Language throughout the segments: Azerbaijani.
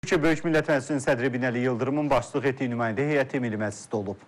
Türkiyə Böyük Millət Məclisinin sədri Binəli Yıldırımın başçılıq etdiyi nümayəndə heyəti Milli Məclisdə olub.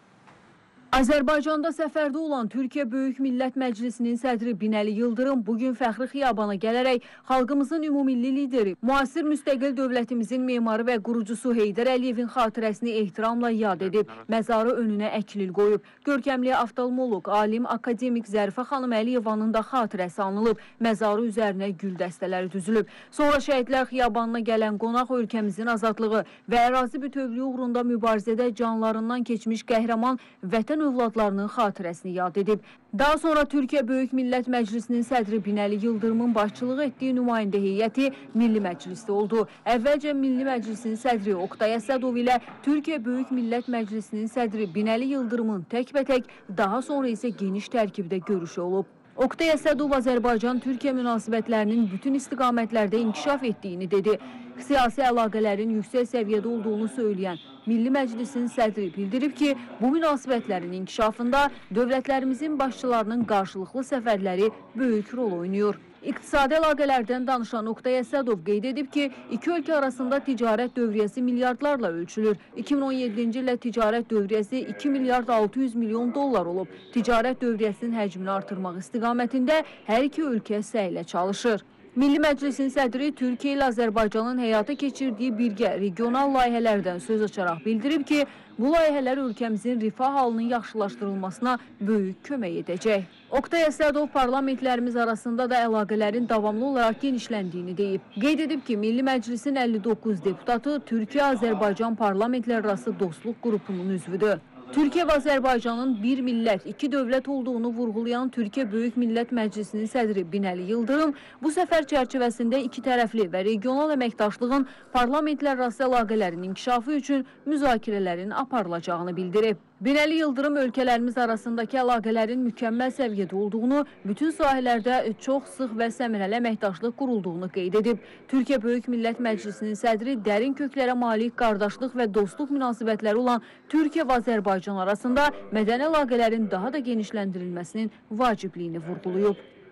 Azərbaycanda səfərdə olan Türkiyə Böyük Millət Məclisinin sədri Binəli Yıldırım bugün Fəxri Xiyabana gələrək xalqımızın ümumilli lideri, müasir müstəqil dövlətimizin memarı və qurucusu Heydər Əliyevin xatirəsini ehtiramla yad edib, məzarı önünə əklil qoyub. Görkəmli oftalmoloq, alim, akademik Zərifə xanım Əliyevanın da xatirəsi anılıb, məzarı üzərinə gül dəstələri düzülüb. Sonra Şəhidlər Xiyabanına gələn qonaq ölkəmizin azadlığı və ərazi bütövlüyü uğrunda mübarizədə canlarından keçmiş qəhrəman vətən övladlarının xatirəsini yad edib. Daha sonra Türkiyə Böyük Millət Məclisinin sədri Binəli Yıldırımın başçılığı etdiyi nümayəndə heyəti Milli Məclisdə oldu. Əvvəlcə Milli Məclisin sədri Oqtay Əsədov ilə Türkiyə Böyük Millət Məclisinin sədri Binəli Yıldırımın təkbətək, daha sonra isə geniş tərkibdə görüşü olub. Oqtay Əsədov Azərbaycan-Türkiyə münasibətlərinin bütün istiqamətlərdə inkişaf etdiyini dedi. Siyasi əlaqələrin yüksək səviyyədə olduğunu söyləyən Milli Məclisin sədri bildirib ki, bu münasibətlərin inkişafında dövlətlərimizin başçılarının qarşılıqlı səfərləri böyük rol oynayır. İqtisadi əlaqələrdən danışan Oqtay Əsədov qeyd edib ki, iki ölkə arasında ticarət dövriyyəsi milyardlarla ölçülür. 2017-ci ildə ticarət dövriyyəsi 2 milyard 600 milyon dollar olub. Ticarət dövriyyəsinin həcmini artırmaq istiqamətində hər iki ölkə səylə çalışır. Milli Məclisin sədri Türkiyə ilə Azərbaycanın həyata keçirdiyi birgə regional layihələrdən söz açaraq bildirib ki, bu layihələr ölkəmizin rifah halının yaxşılaşdırılmasına böyük kömək edəcək. Oqtay Əsədov parlamentlərimiz arasında da əlaqələrin davamlı olaraq genişləndiyini deyib. Qeyd edib ki, Milli Məclisin 59 deputatı Türkiyə-Azərbaycan parlamentlərarası dostluq qrupunun üzvüdür. Türkiyə və Azərbaycanın bir millət, iki dövlət olduğunu vurğulayan Türkiyə Böyük Millət Məclisinin sədri Binəli Yıldırım bu səfər çərçivəsində iki tərəfli və regional əməkdaşlığın parlamentlərarası əlaqələrin inkişafı üçün müzakirələrin aparılacağını bildirib. Binəli Yıldırım ölkələrimiz arasındakı əlaqələrin mükəmməl səviyyədə olduğunu, bütün sahələrdə çox sıx və səmərəli əməkdaşlıq qurulduğunu qeyd edib. Türkiyə Böyük Millət Məclisinin sədri dərin köklərə malik qardaşlıq və dostluq münasibətləri olan Türkiyə və Azərbaycan arasında mədəni əlaqələrin daha da genişləndirilməsinin vacibliyini vurğulayıb.